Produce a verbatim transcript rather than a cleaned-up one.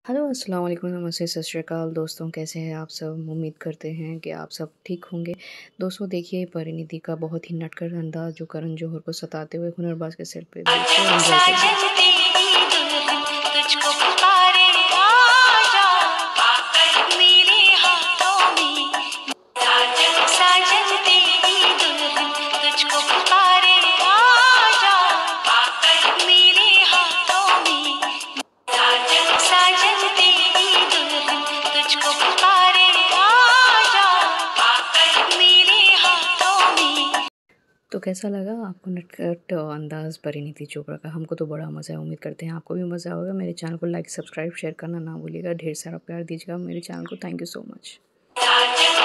Hello, अस्सलाम वालेकुम, नमस्ते, सत श्री अकाल दोस्तों, कैसे हैं आप सब? उम्मीद करते हैं कि आप सब ठीक होंगे। दोस्तों देखिए, परिणीति का बहुत ही नटखट अंदाज़ जो करण जौहर को सताते हुए हुनरबाज़ के सेट पे देखिए और एन्जॉय करिए। साजन तेरी दुल्हन तुझको पुकारे आजा आकर मेरे हाथों में साजन साजन तेरी दुल्हन तुझको पुकारे आजा आकर मेरे हाथों में साजन साजन तेरी दुल्हन तुझको पुकारे आजा आकर मेरे हाथों में। तो कैसा लगा आपको नटखट अंदाज़ परिणीति चोपड़ा का? हमको तो बड़ा मज़ा आया, उम्मीद करते हैं आपको भी मज़ा होगा। मेरे चैनल को लाइक, सब्सक्राइब, शेयर करना ना भूलिएगा। ढेर सारा प्यार दीजिएगा मेरे चैनल को। Thank you so much. Sajan